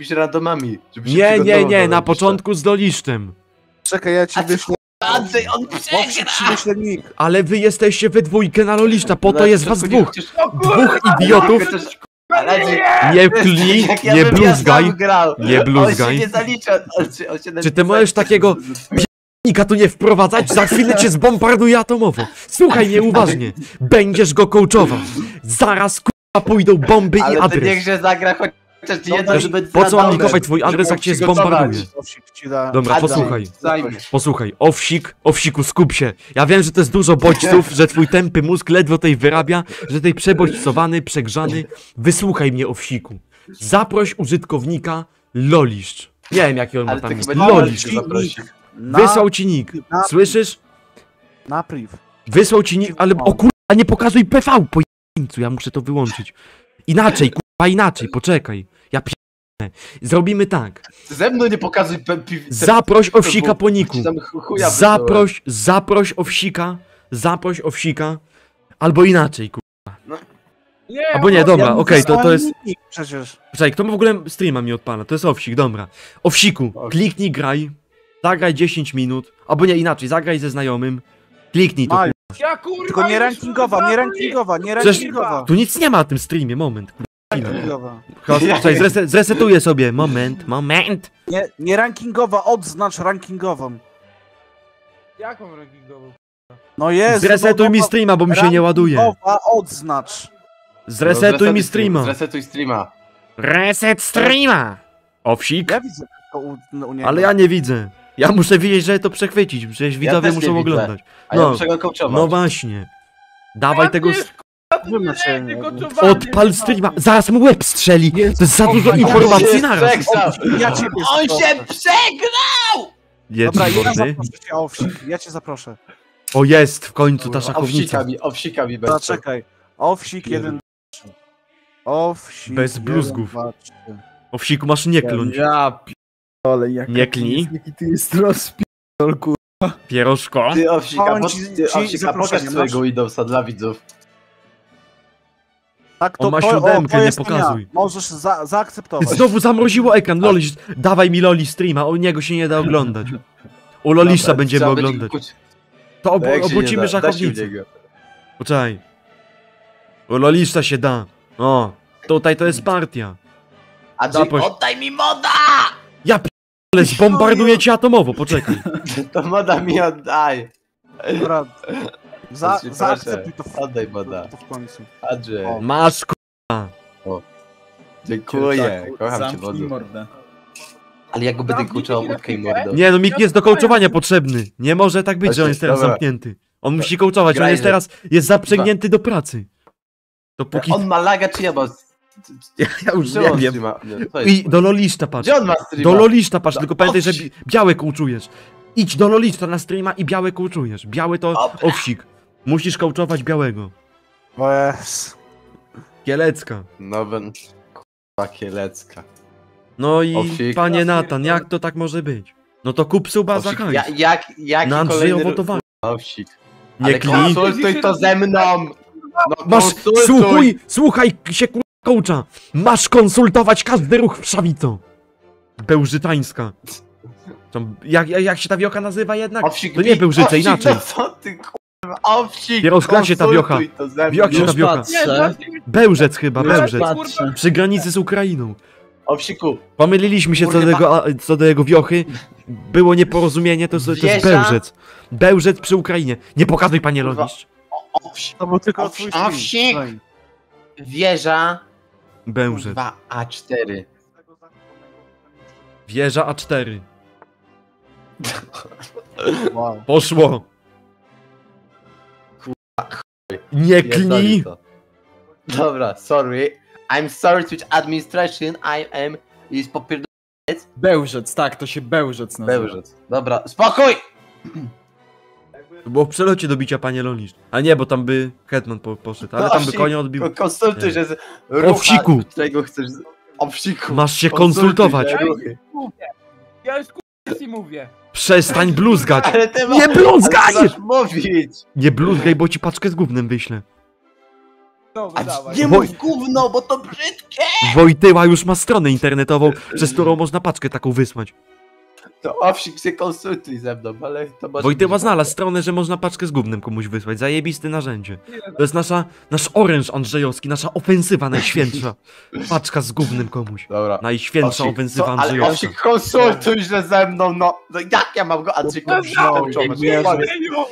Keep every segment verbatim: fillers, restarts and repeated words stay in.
pisz randomami. Żeby się Nie, nie, nie, na napisz, początku z Loliszczem. Czekaj, ja ci A wyślę. Andrzej, on Owsik ci przegra! wyślę nick. Ale wy jesteście we dwójkę na Loliszcza, po to No, jest was tylko nie dwóch. chociaż- Dwóch idiotów. Chociaż- Ale Nie klij, jak ja nie bym ja bluzgaj. sam grał. Nie On się bluzgaj. nie zalicza. On się, on się Czy ty możesz takiego p***nika tu nie wprowadzać? Za chwilę cię zbombarduję atomowo. Słuchaj mnie uważnie. Będziesz go coachował. Zaraz k***a pójdą bomby i Ale ty adres. niechże zagra chociaż jedno, żeby... Po co mam randomem, likować twój adres, jak żeby cię przygotować. zbombarduje? Owsik ci da. Dobra, Andrzej, posłuchaj. zajmie. Posłuchaj, owsik, owsiku, skup się. Ja wiem, że to jest dużo bodźców, że twój tępy mózg ledwo tej wyrabia, że tej przebodźcowany, przegrzany. Wysłuchaj mnie, owsiku. Zaproś użytkownika Loliszcz. Nie wiem, jaki on ma Ale tam ty nick. chyba nie Loliszcz. możesz go zaprosić. Na, Wysłał ci nick. na- Słyszysz? na priv. Wysłał ci nick, ale o kurwa, nie pokazuj P V, po jeńcu, ja muszę to wyłączyć. Inaczej, kurwa, inaczej, poczekaj. Ja p***nę. Zrobimy tak. Ze mną nie pokazuj pe- pi- te- Zaproś te- owsika po niku. ci tam chu- chuja wysłałem. Zaproś, zaproś owsika, zaproś owsika, albo inaczej, kurwa. Nie, Albo nie, dobra, Ja mu okej, to, to wysłałem jest... nick przecież. Czekaj, kto ma w ogóle streama mi odpala? To jest owsik, dobra. Owsiku, Ok. kliknij graj, zagraj dziesięć minut, albo nie, inaczej, zagraj ze znajomym, kliknij to, Maju. kurwa. Ja kurwa Tylko nie już rankingowa, nie zabrali. rankingowa, nie Przecież- rankingowa. Tu nic nie ma na tym streamie, moment, kurwa. Rankingowa. Czekaj, zreset, zresetuję sobie, moment, moment. Nie, nie rankingowa, odznacz rankingową. Jaką rankingową? No jest. Zresetuj mi streama, bo mi się nie ładuje. Rankingowa, odznacz. Zresetuj mi streama. Zresetuj streama. Reset streama! Owsik? Ja widzę to u, no, u niego. Ale ja nie widzę. Ja muszę wiedzieć, że to przechwycić, przecież widzowie też nie muszą widzę. oglądać. A ja No, muszę go coachować. no właśnie. Dawaj tego... s- Wymaczenie. Odpal streama, zaraz mu łeb strzeli. To jest za dużo informacji naraz. Przegrał. Ja ciebie On zaproszę. się przegrał! Jedz Dobra, ja mordy. zaproszę cię, Owsik, ja cię zaproszę. O jest, w końcu ta szachownica. Owsika mi, owsika mi bez. Zaczekaj. Owsik jeden, dwa, trzy. Owsik Bez jeden, bluzgów. dwa, trzy. Owsiku, masz nie kląć. Ja p***ole, jak Nie klnij. jaki ty jest rozpi***ol, kur... Pierożko. Ty owsika, On po, ci- ty ci owsika zaproszenie pokaż swojego masz? Windowsa dla widzów. Tak, On ma to, siódemkę, to nie jest pokazuj. Ja. Możesz za, zaakceptować. Znowu zamroziło ekran, Lolisz. Dawaj mi Loli streama, u niego się nie da oglądać. U Lolisza Dobra, będziemy trzeba będzie oglądać. kuć- To ob No jak się nie obrócimy da, da się u szachownicę. niego. Poczekaj. U Lolisza się da. O, tutaj to jest partia. Andrzej, Zaproś. oddaj mi moda! Ja p***le, zbombarduję cię atomowo, poczekaj. To moda mi oddaj. Dobra. Za, Proszę, zaakceptuj to w, oddaj moda. to w końcu. Andrzej, O. Masz k***a. dziękuję. Kocham cię, Zamknij wodzu. mordę. Ale ja go będę Zamknij kuczał chwilę, łódkę i chwilę. mordę. Nie no, Mik jest do kołczowania potrzebny. Nie może tak być, że on jest teraz Dobra. zamknięty. On musi kołczować, on Graj, jest że- teraz, jest zaprzęgnięty do pracy. Dopóki... On ma laga czy ja mam? Ja, ja już Gdzie nie on wiem. streama? Nie, to jest- I do Loliszta patrz. Gdzie on ma streama? Do Loliszta patrz, No, tylko pamiętaj, że owsi. bi białe kołczujesz. Idź do Loliszta na streama i białe kołczujesz. Białe to Dobra. owsik. Musisz kołczować białego. O jest. Kielecka. No ben... K***a kielecka. No i Owsik. panie Natan, jak to tak może być? No to kup suba za Owsik, hajs. ja, jak, jaki Na Andrzejowo kolejny... to wa- Owsik. Nie Ale klij. konsultuj to ze mną! No Masz, konsultuj. słuchaj, słuchaj się ku- kołcza. Masz konsultować każdy ruch w szawito. Bełżytańska. Tam, jak, jak, jak się ta wiocha nazywa jednak? Owsik, To nie wi- Bełżyce, Owsik, inaczej. No co ty kurwa? Owsik! Pieroż, jak się ta wiocha? konsultuj to ze mną. Jak się ta Już wiocha? patrzę. Bełżec chyba, Już Bełżec. patrzę. Przy granicy z Ukrainą. Owsiku, Pomyliliśmy się co do, Kurwa. jego, a- co do jego wiochy. Było nieporozumienie, to, jest- to jest Wieża. Bełżec. Bełżec przy Ukrainie. Nie pokazuj, panie Kurwa. Lolisz. Owsik, To był tylko Owsik. twój stream. Owsik. Słuchaj. wieża, Bełżec. kurwa, A cztery. Wieża A cztery. Wow. Poszło. Nie Pierdoli klnij. to. Dobra, sorry. I'm sorry Twitch administration, I am... Jest popierdolony Bełżec, tak, to się Bełżec nazywa. Bełżec. Dobra, spokój! To było w przelocie do bicia, panie Lolisz. A nie, bo tam by Hetman po, poszedł, ale No, tam by owsik. konia odbił. Konsultuj Nie. się z rucha, Owsiku. którego chcesz... z- Owsiku. Masz się konsultuj konsultować. te ruchy. Ja już kurwa mówię. Przestań bluzgać. Ale ty Nie ma- bluzgaj! ale ty masz mówić! Nie bluzgaj, bo ci paczkę z gównem wyślę. Dobra, dawaj. Nie mów gówno, bo to brzydkie! Wojtyła już ma stronę internetową, przez którą można paczkę taką wysłać. To owsik się konsultuj ze mną, ale to może Wojtyła być- znalazł stronę, że można paczkę z gównem komuś wysłać. Zajebiste narzędzie. To jest nasza, nasz oręż andrzejowski, nasza ofensywa najświętsza. Paczka z gównem komuś. Dobra. Najświętsza Owsik, ofensywa co? Ale andrzejowska. owsik, konsultuj się ze mną, no. No jak ja mam go Andrzejko No, coachować? nie, Powiedz.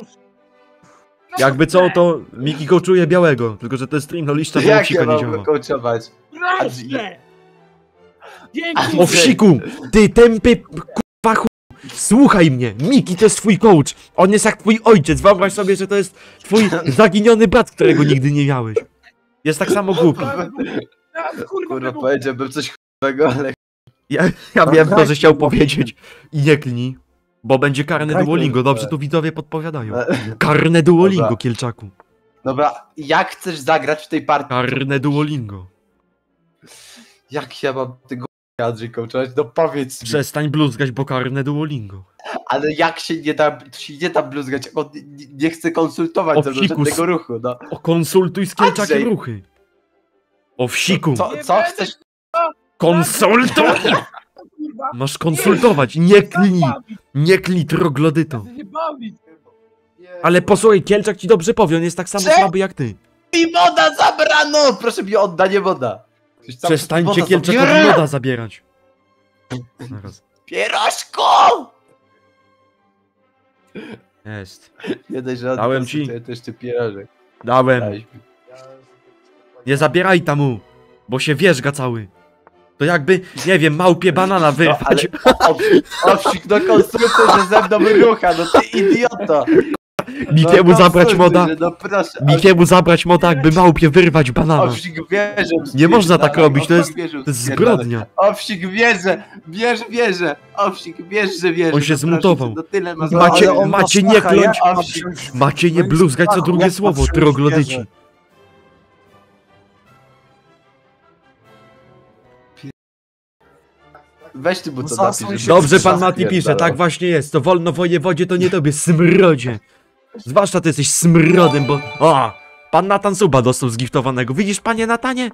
Jakby co, to Miki coachuje białego, tylko że to jest stream, no liścia bo Jak owsika ja nie mam działa. go coachować? Proszę! Dzięki! Owsiku, ty tępy kurwa chu... Słuchaj mnie, Miki to jest twój coach. On jest jak twój ojciec, wyobraź sobie, że to jest twój zaginiony brat, którego nigdy nie miałeś. Jest tak samo głupi. Kurwa, powiedziałbym coś chłopego, ale... Ja, ja wiem to, że chciał powiedzieć i nie klnij, bo będzie karne Duolingo, dobrze tu widzowie podpowiadają. Karne Duolingo, Dobra. Kielczaku. Dobra, jak chcesz zagrać w tej partii? Karne Duolingo. Jak ja mam tego Andrzej coachować? No powiedz mi. Przestań bluzgać, bo karne Duolingo. Ale jak się nie da, to się nie da bluzgać, jak on nie, nie chce konsultować ze mną Owsikus. żadnego ruchu, no. O, konsultuj z Kielczakiem Andrzej. ruchy. Owsiku, Co, co chcesz? konsultuj! Masz konsultować, nie klnij, nie klnij troglodyto. Chcę się bawić! Ale posłuchaj, Kielczak ci dobrze powie, on jest tak samo Cze- słaby jak ty. Mi woda zabrano! Proszę mi o oddanie woda. Ktoś tam Przestańcie woda Kielczakowi zabiera. moda zabierać. Zaraz. Pierożku! Jest. Nie daj, że Dałem ci. To jeszcze pierożek. Dałem. Dałeś mi. Nie zabieraj tamu, bo się wierzga cały. To jakby, nie wiem, małpie banana No, wyrwać. ale owsik, no konsultuj, że ze mną rucha, no ty idioto! Mikiemu no, zabrać konsultuj, moda. że No proszę, Mikiemu zabrać moda, jakby małpie wyrwać banana. Owsik wie, że Nie można tak spierdala, robić, to jest, Owsik wie, że to jest spierdala. zbrodnia. Owsik wie, że, wiesz, wie, że, Owsik wiesz, że wie, On że się no proszę zmutował. cię, No tyle ma Macie- Ale on ma macie nie smacha, kląć- jak ma Owsik. wziąć- Macie nie No i bluzgać co smaku, drugie jak słowo, ma wziąć troglodyci. wieżę? Weź ty, bo No to zasuń napisz. się żeby- Dobrze pan Szach Mati pisze, pierdala. tak właśnie jest. To wolno wojewodzie, to nie tobie, smrodzie. Zwłaszcza ty jesteś smrodem, bo... O! Pan Natan Suba dostał zgiftowanego. Widzisz, panie Natanie?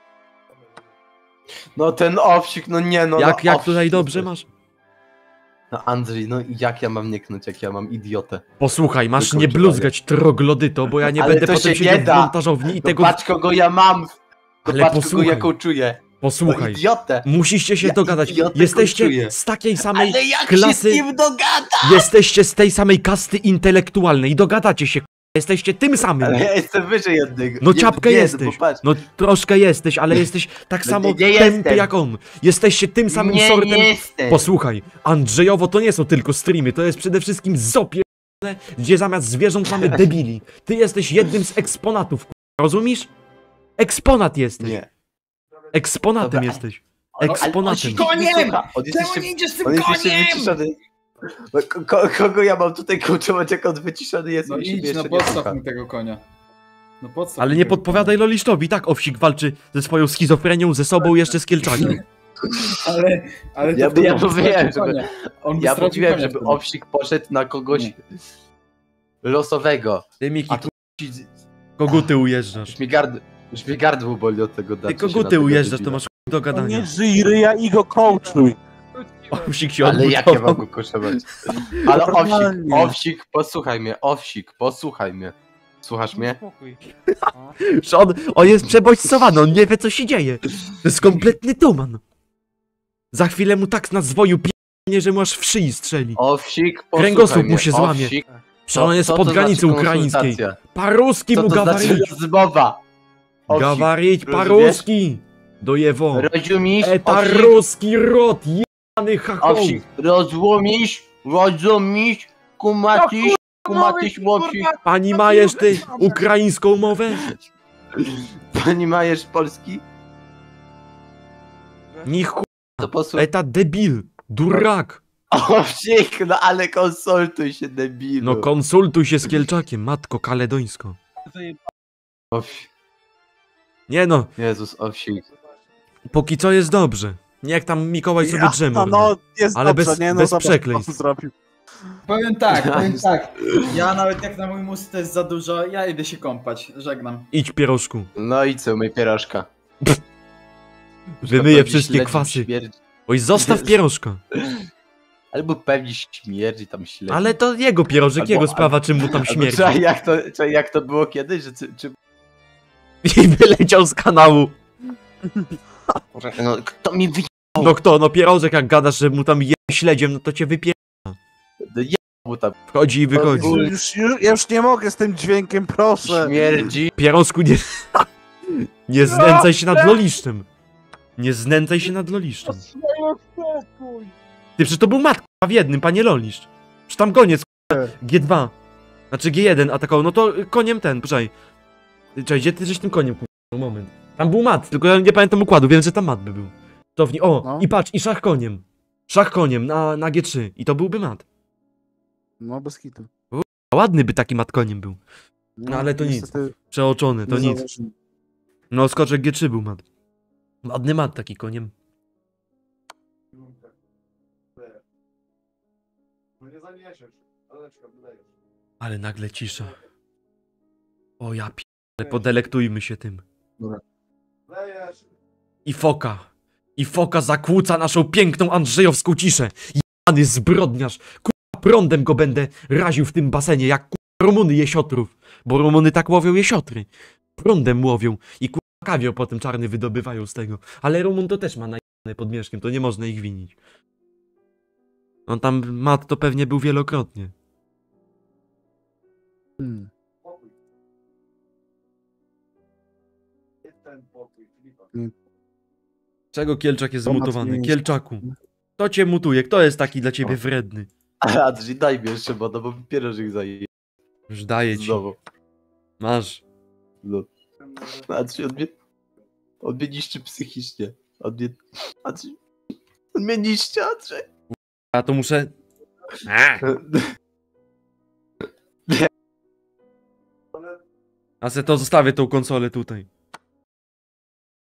No ten Owsik, no nie no. Jak, no, jak Owsik, tutaj dobrze no. masz? No Andrzej, no i jak ja mam nie knąć, jak ja mam idiotę? Posłuchaj, masz nie Wykończenie. bluzgać troglodyto, bo ja nie Ale będę to potem się siedział nie w da. montażowni i To tego... patrz kogo ja mam! To Ale patrz kogo posłuchaj. ja kołczuję! No Posłuchaj, idiotę! musicie się Ja dogadać. idiotę Jesteście kończuję. z takiej samej Ale jak się klasy... z nim dogada? Jesteście z tej samej kasty intelektualnej. Dogadacie się, k***a. Jesteście tym samym. Ale ja jestem wyżej jednego. No Nie- ciapkę nie, jesteś. Bo patrz, No troszkę jesteś, ale jesteś tak No samo nie- nie tępy jestem. jak on. Jesteście tym samym nie, sortem. nie jestem. Posłuchaj, Andrzejowo to nie są tylko streamy, to jest przede wszystkim zopie, gdzie zamiast zwierząt mamy debili. Ty jesteś jednym z eksponatów, k***a, rozumiesz? Eksponat jesteś. Nie. Eksponatem Dobra. jesteś. Ale on Eksponatem. się nie słucha. On jest jeszcze- idziesz z on jest jeszcze wyciszony. No, ko- ko- kogo ja mam tutaj kołczować, jak on wyciszony jest? No i siebie idź, jeszcze no nie podstaw słucha. mi tego konia. No podstaw Ale mi nie tego podpowiadaj Lolisztowi, tak Owsik walczy ze swoją schizofrenią, ze sobą jeszcze z Kielczakiem. konia. Ale, ale to Ja- wtedy ja on by mówiłem, stracił żeby- konia. On by Ja stracił mówiłem, konia żeby wtedy. Owsik poszedł na kogoś Nie. losowego. Ty Miki, A tu ci- koguty ujeżdżasz. już mi, gard... już mi gardło boli od tego Ty darcia się na koguty tego ujeżdżasz, to debila. masz chuj do No gadania. nie żyj ryja i go coachuj. Owsik się Ale jak ja mam odbudował. go koszować? Ale Owsik, Normalnie. Owsik, posłuchaj mnie, Owsik, posłuchaj mnie. Słuchasz mnie? Spokój. Że on, on jest przebodźcowany, on nie wie co się dzieje. To jest kompletny tuman. Za chwilę mu tak na zwoju p***nie, że mu aż w szyi strzeli. Owsik, posłuchaj Kręgosłup mnie. mu się złamie. Owsik, Że on jest co pod to granicą znaczy ukraińskiej. konsultacja? Paruski Co mu to znaczy gawaryć. rozmowa? Owsik, Gawaryć rozumiesz? paruski. Dojewo. rozumiesz? Eta Owsik, ruski rot, jebany chachoł. Owsik, rozumiesz? Rozumiesz? Kumacisz? Kumacisz, Owsik? Pani majesz ty ukraińską mowę? Pani majesz Polski? Nich chu... To posłuchaj. Eta debil. Durak. Owsik, no ale konsultuj się, debilu. No konsultuj się z Kielczakiem, matko kaledońsko. Owsik. Nie no, Jezus, Owsik. póki co jest dobrze. Niech tam Mikołaj sobie drze no, mordę. no, jest Ale dobrze, bez- nie? No, bez zobacz, co przekleństw. on zrobił. Powiem tak, powiem tak. Ja nawet jak na mój mózg to jest za dużo, ja idę się kąpać. Żegnam. Idź, pierożku. No i co, myj pierożka. Wymyję Pewnie wszystkie śledzi kwasy. Śmierdzi. Oj, zostaw pierożka. Albo pewnie śmierdzi tam śledzi. Ale to jego pierożek, Albo- jego sprawa, czym mu tam Albo śmierdzi. Czy, jak, to, czy, jak to było kiedyś, że czy, czy... I wyleciał z kanału. No, kto mi wy... No kto, no pierożek jak gadasz, że mu tam je śledziem, no to cię wypie... mu tam Wchodzi i wychodzi. Już, już, ja już nie mogę z tym dźwiękiem, proszę. śmierdzi? Pierożku, nie... Nie znęcaj się nad loliszczem. Nie znęcaj się nad loliszczem. Ty, przecież to był mat, k***a, w jednym, panie loliszcz. Przecież tam goniec, k***a, G dwa. Znaczy G jeden atakował, no to koniem ten, poczekaj. Czekaj, gdzie ty żeś tym koniem, k***a, moment. Tam był mat, tylko ja nie pamiętam układu, wiem, że tam mat by był. Cofnij, o, No. i patrz, i szach koniem. Szach koniem na, na G trzy i to byłby mat. No bez kitu. A ładny by taki mat koniem był. No, ale to nic. niestety Przeoczony, to nie nic. zauważyłem. No, skoczek G trzy był mat. Ładny mat taki koniem. Ale nagle cisza. O ja pi... Ale podelektujmy się tym. Dobra. I foka. I foka zakłóca naszą piękną andrzejowską ciszę. Jany zbrodniarz. Kurwa, prądem go będę raził w tym basenie, jak kurwa Rumuny jesiotrów. Bo Rumuny tak łowią jesiotry. Prądem łowią. I kurwa kawior potem czarny wydobywają z tego. Ale Rumun to też ma najebane pod mieszkiem, to nie można ich winić. On tam mat to pewnie był wielokrotnie. Hmm. Czego Kielczak jest To mat zmutowany? nie jest. Kielczaku. Kto cię mutuje? Kto jest taki dla ciebie wredny? Andrzej, daj mi jeszcze wodę, bo mi pierożek zaje. Już daję ci. Znowu. Masz. No. Andrzej, on mnie... On mnie niszczy psychicznie. On mnie... Andrzej... On mnie niszczy, Andrzej. Ja to muszę... A se to zostawię tą konsolę tutaj.